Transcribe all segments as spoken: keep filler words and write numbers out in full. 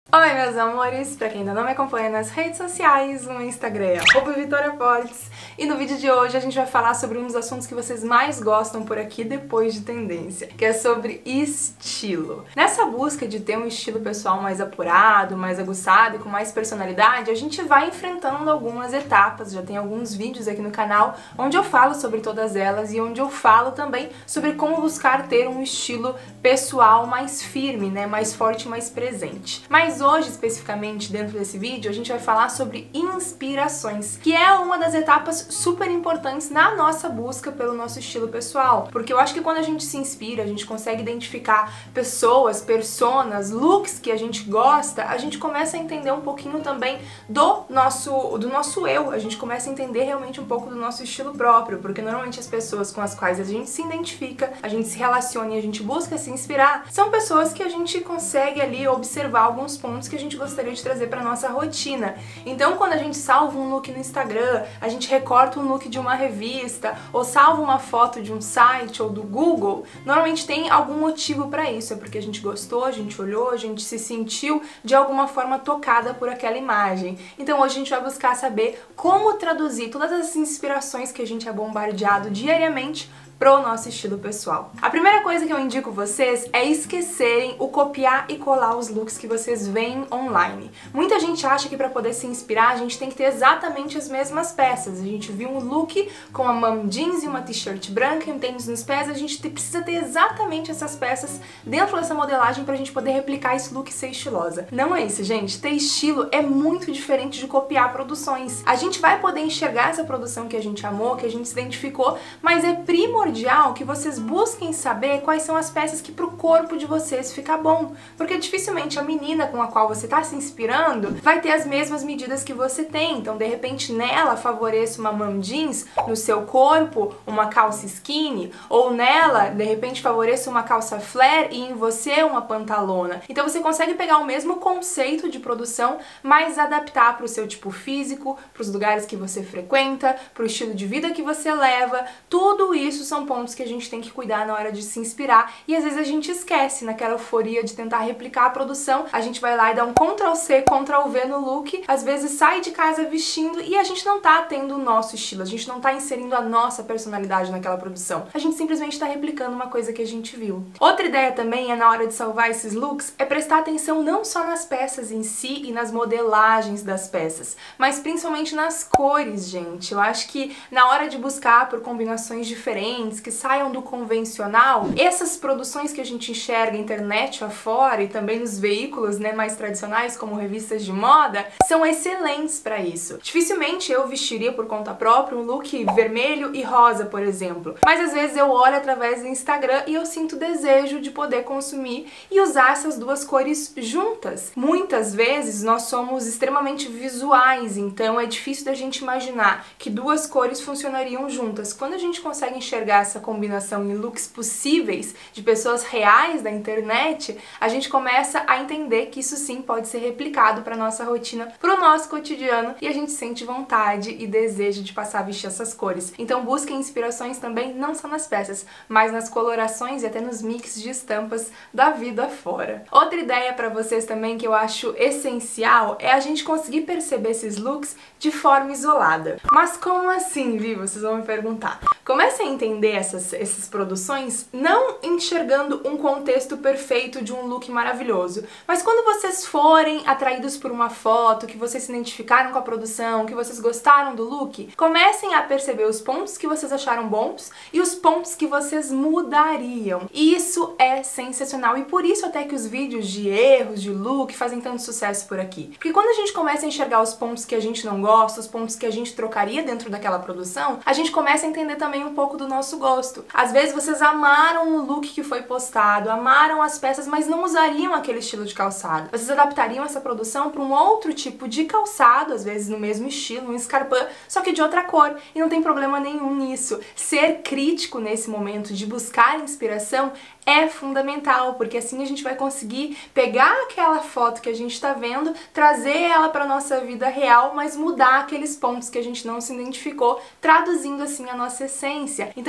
Oi, meus amores! Pra quem ainda não me acompanha nas redes sociais, no Instagram é arroba Vitória Portes, e no vídeo de hoje a gente vai falar sobre um dos assuntos que vocês mais gostam por aqui depois de tendência, que é sobre estilo. Nessa busca de ter um estilo pessoal mais apurado, mais aguçado e com mais personalidade, a gente vai enfrentando algumas etapas. Já tem alguns vídeos aqui no canal onde eu falo sobre todas elas e onde eu falo também sobre como buscar ter um estilo pessoal mais firme, né, mais forte, mais presente. Mas hoje, especificamente, dentro desse vídeo, a gente vai falar sobre inspirações, que é uma das etapas super importantes na nossa busca pelo nosso estilo pessoal. Porque eu acho que quando a gente se inspira, a gente consegue identificar pessoas, personas, looks que a gente gosta, a gente começa a entender um pouquinho também do nosso, do nosso eu, a gente começa a entender realmente um pouco do nosso estilo próprio, porque normalmente as pessoas com as quais a gente se identifica, a gente se relaciona e a gente busca se inspirar, são pessoas que a gente consegue ali observar alguns pontos que a gente gostaria de trazer para nossa rotina. Então, quando a gente salva um look no Instagram, a gente recorta um look de uma revista ou salva uma foto de um site ou do Google, normalmente tem algum motivo para isso. É porque a gente gostou, a gente olhou, a gente se sentiu de alguma forma tocada por aquela imagem. Então, hoje a gente vai buscar saber como traduzir todas as inspirações que a gente é bombardeado diariamente pro nosso estilo pessoal. A primeira coisa que eu indico vocês é esquecerem o copiar e colar os looks que vocês veem online. Muita gente acha que para poder se inspirar a gente tem que ter exatamente as mesmas peças. A gente viu um look com uma mom jeans e uma t-shirt branca e um tênis nos pés, a gente precisa ter exatamente essas peças dentro dessa modelagem pra gente poder replicar esse look e ser estilosa. Não é isso, gente. Ter estilo é muito diferente de copiar produções. A gente vai poder enxergar essa produção que a gente amou, que a gente se identificou, mas é primordial que vocês busquem saber quais são as peças que pro corpo de vocês fica bom, porque dificilmente a menina com a qual você tá se inspirando vai ter as mesmas medidas que você tem. Então, de repente, nela favoreça uma mom jeans, no seu corpo uma calça skinny, ou nela, de repente, favoreça uma calça flare e em você uma pantalona. Então você consegue pegar o mesmo conceito de produção, mas adaptar para o seu tipo físico, para os lugares que você frequenta, para o estilo de vida que você leva. Tudo isso são pontos que a gente tem que cuidar na hora de se inspirar, e às vezes a gente esquece, naquela euforia de tentar replicar a produção, a gente vai lá e dá um control C, control V no look, às vezes sai de casa vestindo e a gente não tá tendo o nosso estilo, a gente não tá inserindo a nossa personalidade naquela produção, a gente simplesmente tá replicando uma coisa que a gente viu. Outra ideia também é, na hora de salvar esses looks, é prestar atenção não só nas peças em si e nas modelagens das peças, mas principalmente nas cores, gente. Eu acho que na hora de buscar por combinações diferentes, que saiam do convencional, essas produções que a gente enxerga internet afora e também nos veículos, né, mais tradicionais como revistas de moda, são excelentes para isso. Dificilmente eu vestiria por conta própria um look vermelho e rosa, por exemplo, mas às vezes eu olho através do Instagram e eu sinto desejo de poder consumir e usar essas duas cores juntas. Muitas vezes nós somos extremamente visuais, então é difícil da gente imaginar que duas cores funcionariam juntas. Quando a gente consegue enxergar essa combinação em looks possíveis de pessoas reais da internet, a gente começa a entender que isso sim pode ser replicado para nossa rotina, para o nosso cotidiano, e a gente sente vontade e desejo de passar a vestir essas cores. Então busquem inspirações também não só nas peças, mas nas colorações e até nos mix de estampas da vida fora. Outra ideia para vocês também que eu acho essencial é a gente conseguir perceber esses looks de forma isolada. Mas como assim, Vi? Vocês vão me perguntar. Comecem a entender essas, essas produções não enxergando um contexto perfeito de um look maravilhoso, mas quando vocês forem atraídos por uma foto, que vocês se identificaram com a produção, que vocês gostaram do look, comecem a perceber os pontos que vocês acharam bons e os pontos que vocês mudariam. E isso é sensacional, e por isso até que os vídeos de erros de look fazem tanto sucesso por aqui. Porque quando a gente começa a enxergar os pontos que a gente não gosta, os pontos que a gente trocaria dentro daquela produção, a gente começa a entender também um pouco do nosso gosto. Às vezes vocês amaram o look que foi postado, amaram as peças, mas não usariam aquele estilo de calçado. Vocês adaptariam essa produção para um outro tipo de calçado, às vezes no mesmo estilo, um escarpão, só que de outra cor. E não tem problema nenhum nisso. Ser crítico nesse momento de buscar inspiração é fundamental, porque assim a gente vai conseguir pegar aquela foto que a gente está vendo, trazer ela para nossa vida real, mas mudar aqueles pontos que a gente não se identificou, traduzindo assim a nossa essência. Então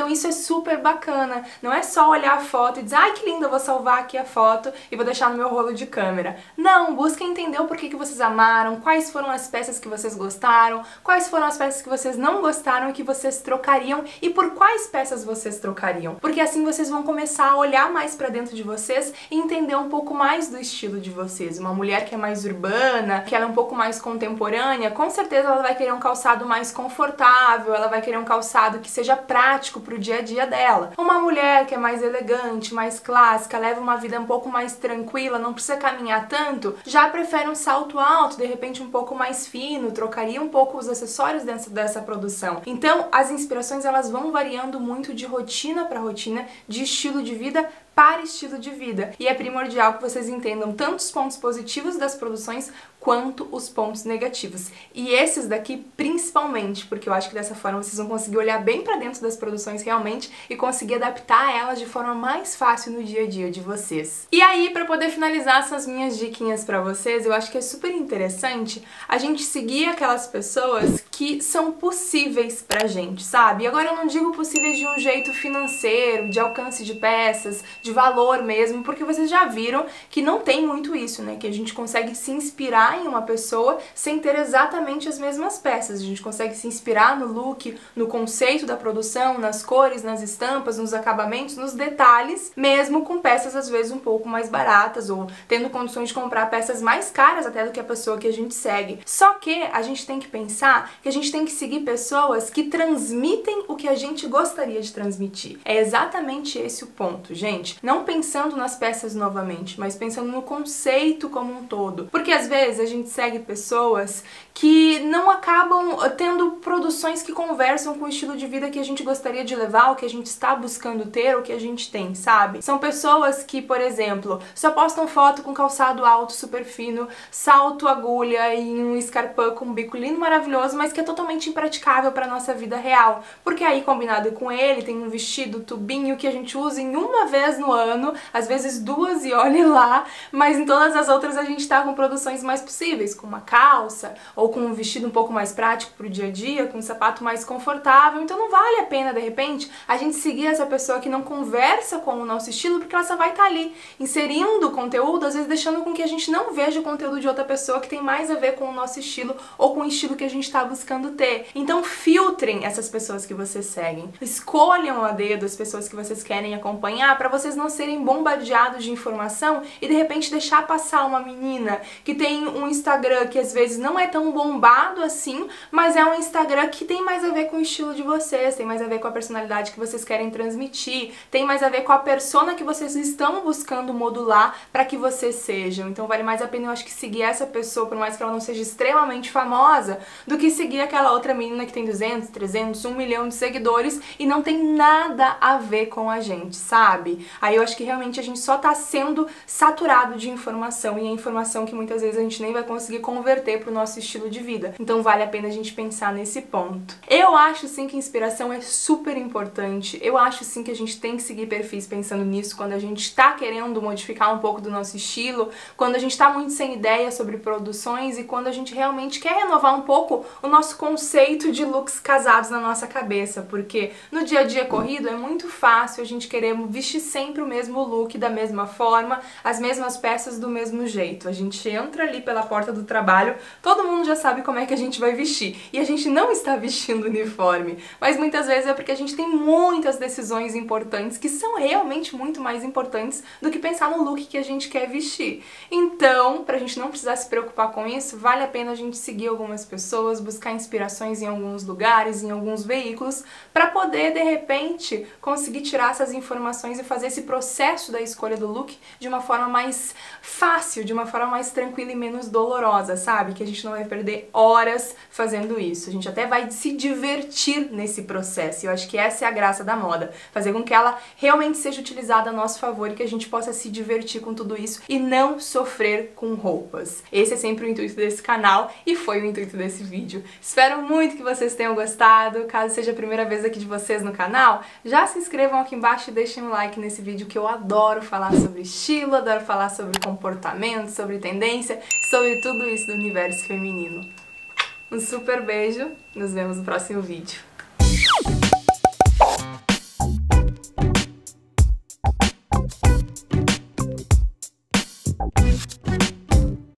isso é super bacana. Não é só olhar a foto e dizer, ai que linda, eu vou salvar aqui a foto e vou deixar no meu rolo de câmera. Não, busquem entender o porquê que vocês amaram, quais foram as peças que vocês gostaram, quais foram as peças que vocês não gostaram e que vocês trocariam e por quais peças vocês trocariam. Porque assim vocês vão começar a olhar mais pra dentro de vocês e entender um pouco mais do estilo de vocês. Uma mulher que é mais urbana, que ela é um pouco mais contemporânea, com certeza ela vai querer um calçado mais confortável, ela vai querer um calçado que seja prático pro dia a dia dela. Uma mulher que é mais elegante, mais clássica, leva uma vida um pouco mais tranquila, não precisa caminhar tanto, já prefere um salto alto, de repente um pouco mais fino, trocaria um pouco os acessórios dentro dessa produção. Então, as inspirações elas vão variando muito de rotina para rotina, de estilo de vida para estilo de vida. E é primordial que vocês entendam tanto os pontos positivos das produções quanto os pontos negativos. E esses daqui principalmente, porque eu acho que dessa forma vocês vão conseguir olhar bem pra dentro das produções realmente e conseguir adaptar elas de forma mais fácil no dia a dia de vocês. E aí, pra poder finalizar essas minhas diquinhas pra vocês, eu acho que é super interessante a gente seguir aquelas pessoas que são possíveis pra gente, sabe? E agora eu não digo possíveis de um jeito financeiro, de alcance de peças, de valor mesmo, porque vocês já viram que não tem muito isso, né? Que a gente consegue se inspirar em uma pessoa sem ter exatamente as mesmas peças. A gente consegue se inspirar no look, no conceito da produção, nas cores, nas estampas, nos acabamentos, nos detalhes, mesmo com peças às vezes um pouco mais baratas ou tendo condições de comprar peças mais caras até do que a pessoa que a gente segue. Só que a gente tem que pensar que a gente tem que seguir pessoas que transmitem o que a gente gostaria de transmitir. É exatamente esse o ponto, gente. Não pensando nas peças novamente, mas pensando no conceito como um todo. Porque às vezes a gente segue pessoas que não acabam tendo produções que conversam com o estilo de vida que a gente gostaria de levar, o que a gente está buscando ter, o que a gente tem, sabe? São pessoas que, por exemplo, só postam foto com calçado alto, super fino, salto, agulha e um escarpão com um bico lindo, maravilhoso, mas que é totalmente impraticável para nossa vida real. Porque aí, combinado com ele, tem um vestido, tubinho que a gente usa em uma vez no ano, às vezes duas e olhe lá, mas em todas as outras a gente tá com produções mais possíveis, com uma calça ou com um vestido um pouco mais prático pro dia a dia, com um sapato mais confortável. Então não vale a pena, de repente, a gente seguir essa pessoa que não conversa com o nosso estilo, porque ela só vai estar ali inserindo conteúdo, às vezes deixando com que a gente não veja o conteúdo de outra pessoa que tem mais a ver com o nosso estilo ou com o estilo que a gente tá buscando ter. Então filtrem essas pessoas que vocês seguem. Escolham a dedo as pessoas que vocês querem acompanhar para vocês não serem bombardeados de informação e de repente deixar passar uma menina que tem um Instagram que às vezes não é tão bombado assim, mas é um Instagram que tem mais a ver com o estilo de vocês, tem mais a ver com a personalidade que vocês querem transmitir, tem mais a ver com a persona que vocês estão buscando modular para que vocês sejam. Então vale mais a pena, eu acho, que seguir essa pessoa, por mais que ela não seja extremamente famosa, do que seguir aquela outra menina que tem duzentos, trezentos, um milhão de seguidores e não tem nada a ver com a gente, sabe? Aí eu acho que realmente a gente só tá sendo saturado de informação, e é informação que muitas vezes a gente nem vai conseguir converter pro nosso estilo de vida. Então vale a pena a gente pensar nesse ponto. Eu acho sim que inspiração é super importante, eu acho sim que a gente tem que seguir perfis pensando nisso quando a gente tá querendo modificar um pouco do nosso estilo, quando a gente tá muito sem ideia sobre produções e quando a gente realmente quer renovar um pouco o nosso conceito de looks casados na nossa cabeça, porque no dia a dia corrido é muito fácil a gente querer vestir sempre o mesmo look da mesma forma, as mesmas peças do mesmo jeito. A gente entra ali pela porta do trabalho, todo mundo já sabe como é que a gente vai vestir e a gente não está vestindo uniforme, mas muitas vezes é porque a gente tem muitas decisões importantes que são realmente muito mais importantes do que pensar no look que a gente quer vestir. Então, pra gente não precisar se preocupar com isso, vale a pena a gente seguir algumas pessoas, buscar inspirações em alguns lugares, em alguns veículos, pra poder, de repente, conseguir tirar essas informações e fazer esse processo da escolha do look de uma forma mais fácil, de uma forma mais tranquila e menos dolorosa, sabe? Que a gente não vai perder horas fazendo isso. A gente até vai se divertir nesse processo. E eu acho que essa é a graça da moda. Fazer com que ela realmente seja utilizada a nosso favor e que a gente possa se divertir com tudo isso e não sofrer com roupas. Esse é sempre o intuito desse canal e foi o intuito desse vídeo. Espero muito que vocês tenham gostado. Caso seja a primeira vez aqui de vocês no canal, já se inscrevam aqui embaixo e deixem um like nesse vídeo, que eu adoro falar sobre estilo, adoro falar sobre comportamento, sobre tendência, sobre tudo isso do universo feminino. Um super beijo, nos vemos no próximo vídeo.